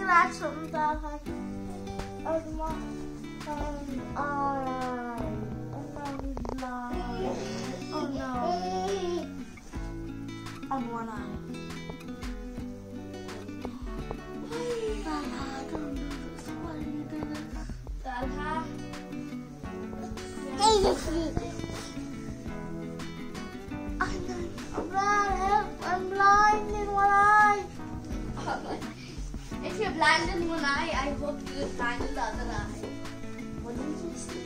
scratch on Talha. Alright. Oh no. On one eye. Talha, don't do this. Why are you doing this? Talha. I'm blind in one eye. If you're blind in one eye, I hope you're blind in the other eye. What did you say?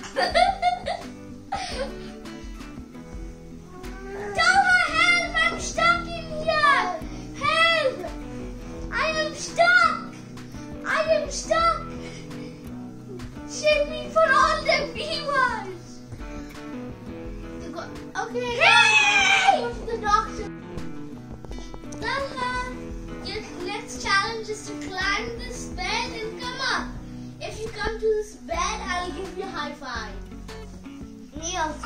Talha, help! I'm stuck in here! Help! I am stuck! I am stuck! Save me for all the viewers! Okay, Hey! go to the doctor. Talha, your next challenge is to climb this bed and come up. If you come to this bed, I'll give you a high five. Me also.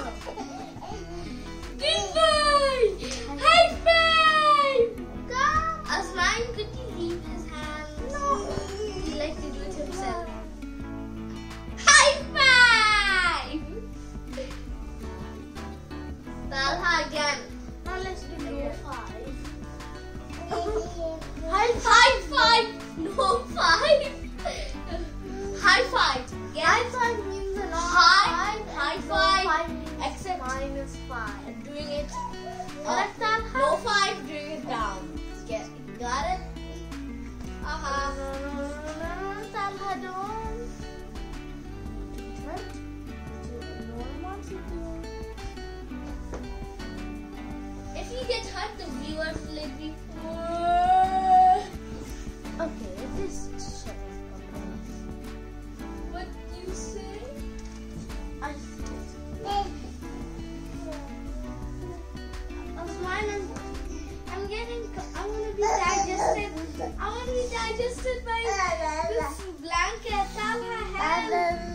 Goodbye! High five! Come. Asman, could you leave his hand? No. He likes to do it himself. High five! Talha again. Now let's do low five. High five! No five! High five! Yes. High five means a lot. High five. Means Except minus five. doing it Like that. no five, doing it down. Get got it? Aha. Talha, don't. No one wants you to. If you get hurt, the viewers will be Okay, this shit. what you say? I'm gonna be digested. I want to be digested by this blanket. Talha, help!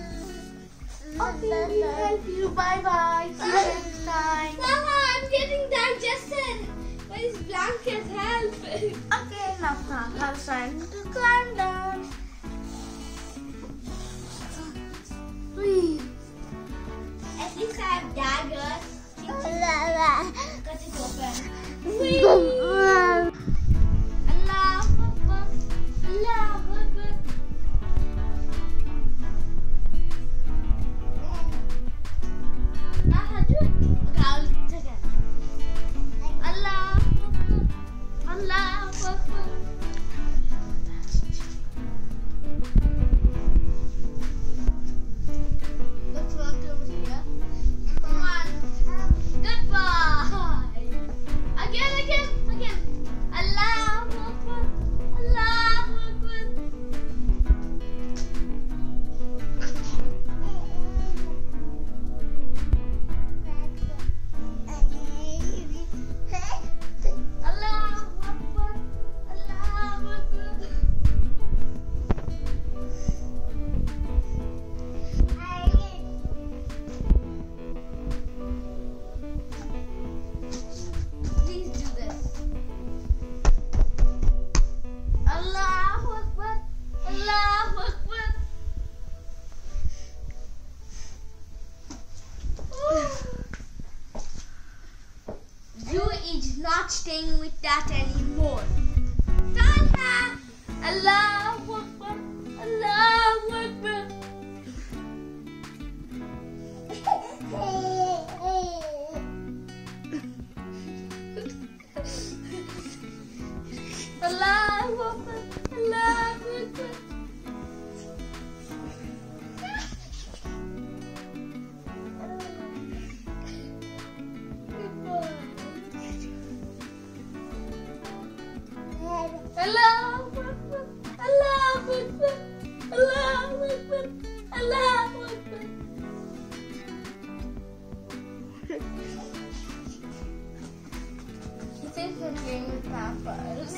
Okay, we'll help you. Bye bye. See you next time. Talha, I'm getting digested by this blanket. Help! Okay, now Talha's time to climb down. Breathe. At least I have daggers. Cut it open. Allahu Akbar. Allahu Akbar. Talha, do it. Okay, I'll do it again. Allahu Akbar. Allahu Akbar. Let's walk over here. Come on. Goodbye. Again. Allahu Akbar. Allahu Akbar. Allahu Akbar. Allahu Akbar. Please do this. Allahu Akbar. Allahu Akbar. You is not staying with that anymore. Talha. Allahu Akbar. Allahu Akbar. Allahu Akbar. Allahu Akbar. Allahu Akbar. Allahu Akbar. Allahu Akbar. Allahu Akbar. He thinks we're playing with pampers.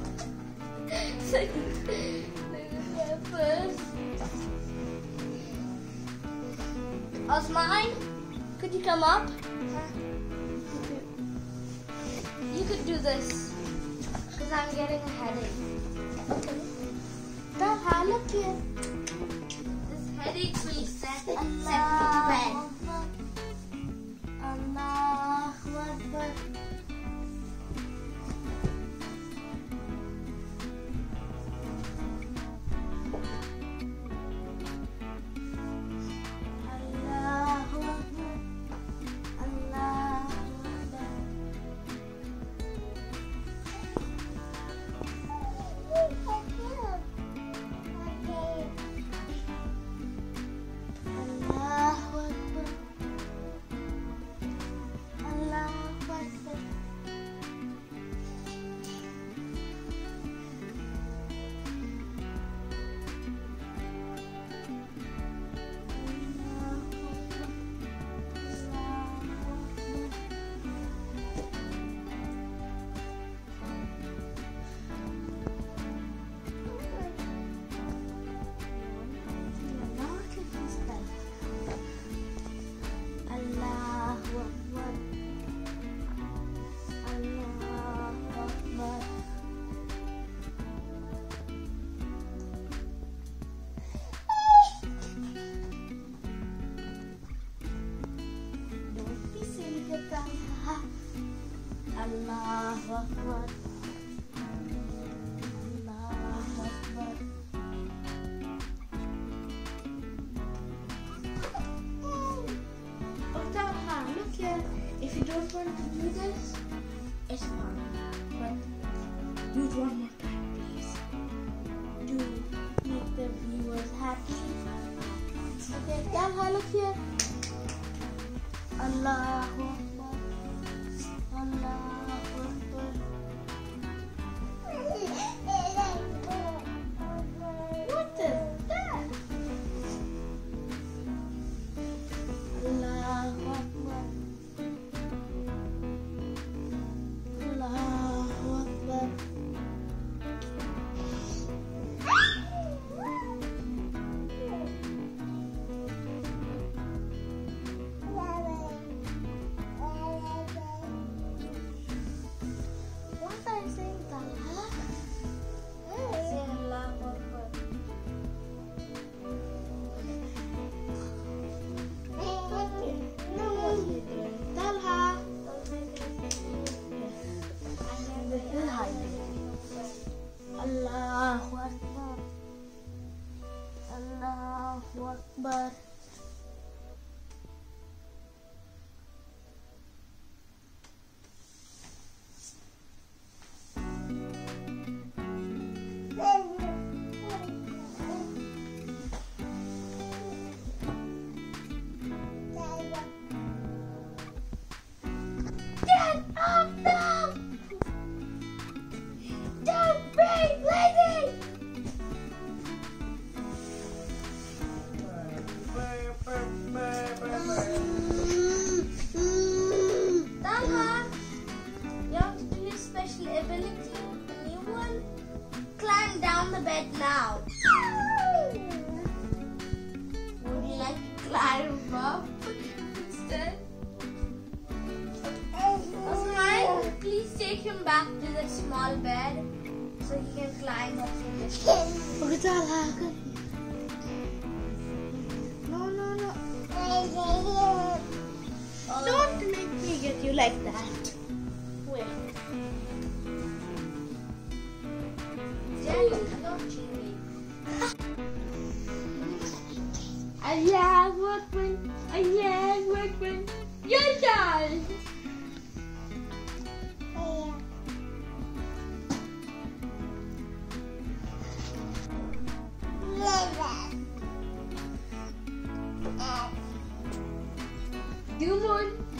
Osman, could you come up? You could do this because I'm getting a headache. Okay. Allah, look here. This headache will set the bed. Allahu Akbar. Allahu Akbar. Allahu Akbar. Allahu Akbar. Allahu Akbar. Allahu Akbar. Allahu Akbar. Don't be silly, Talha. Allahu Akbar. Allahu Akbar. Oh, Talha, look here. If you don't want to do this, it's fine. But do it one more time, please. Do make the viewers happy. Okay, Talha, look here. Allahu Akbar. Allahu Akbar. What is that? Allahu Akbar. Allahu Akbar. What are you saying, Talha? Say Allahu Akbar. Talha. Allahu Akbar. Allahu Akbar. Get up now! Don't break, lady! Talha, you have to do your special ability, the new one. Climb down the bed now. Would you like to climb up instead? Osman, please take him back to the small bed so he can climb up to this. Okay, Talha. No. Don't make me get you like that. Wait. Jelly, don't cheat me. Allahu Akbar. Allahu Akbar. Yalla. Come on.